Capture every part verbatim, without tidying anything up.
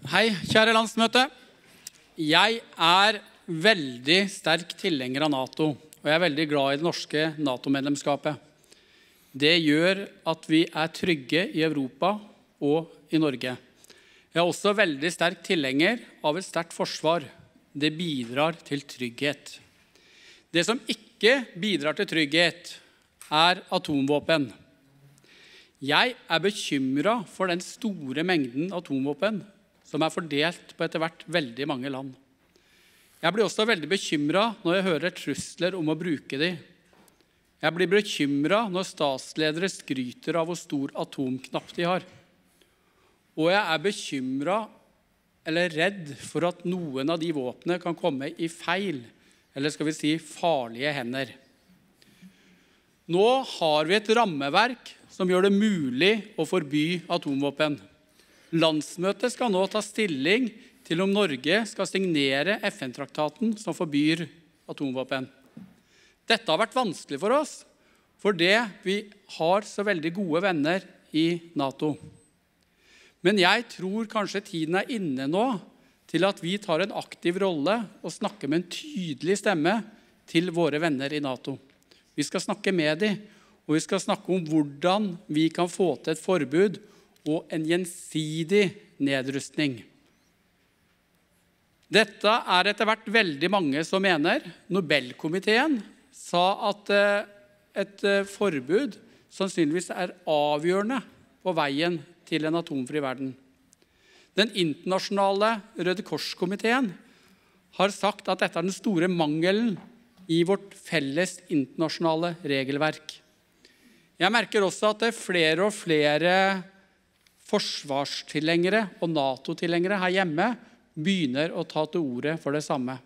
Hei, kjære landsmøte. Jeg er veldig sterk tilhenger av NATO, og jeg er veldig glad i det norske NATO-medlemskapet. Det gjør at vi er trygge i Europa og i Norge. Jeg er også veldig sterk tilhenger av et sterkt forsvar. Det bidrar til trygghet. Det som ikke bidrar til trygghet, er atomvåpen. Jeg er bekymret for den store mengden atomvåpen som er fordelt på etter hvert veldig mange land. Jeg blir også veldig bekymret når jeg hører trusler om å bruke dem. Jeg blir bekymret når statsledere skryter av hvor stor atomknapp de har. Og jeg er bekymret eller redd for at noen av de våpnene kan komme i feil, eller skal vi si farlige hender. Nå har vi et rammeverk som gjør det mulig å forby atomvåpen. Landsmøtet skal nå ta stilling til om Norge skal signere F N-traktaten som forbyr atomvåpen. Dette har vært vanskelig for oss, fordi vi har så veldig gode venner i NATO. Men jeg tror kanskje tiden er inne nå til at vi tar en aktiv rolle og snakker med en tydelig stemme til våre venner i NATO. Vi skal snakke med dem, og vi skal snakke om hvordan vi kan få til et forbud og en gjensidig nedrustning. Dette er etter hvert veldig mange som mener. Nobelkomiteen sa at et forbud sannsynligvis er avgjørende på veien til en atomfri verden. Den internasjonale Røde Kors-komiteen har sagt at dette er den store mangelen i vårt felles internasjonale regelverk. Jeg merker også at det er flere og flere forsvarstilhengere og NATO-tilhengere her hjemme begynner å ta til orde for det samme.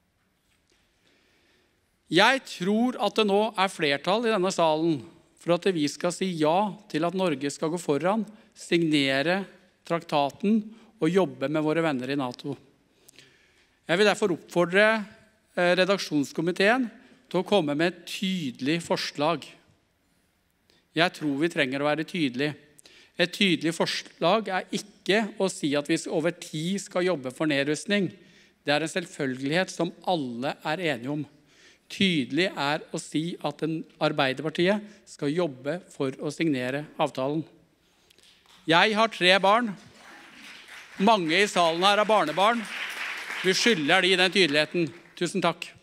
Jeg tror at det nå er flertall i denne salen for at vi skal si ja til at Norge skal gå foran, signere traktaten og jobbe med våre venner i NATO. Jeg vil derfor oppfordre redaksjonskomiteen til å komme med et tydelig forslag. Jeg tror vi trenger å være tydelige. Et tydelig forslag er ikke å si at vi over tid skal jobbe for nedrustning. Det er en selvfølgelighet som alle er enige om. Tydelig er å si at Arbeiderpartiet skal jobbe for å signere avtalen. Jeg har tre barn. Mange i salen her har barnebarn. Vi skylder de den tydeligheten. Tusen takk.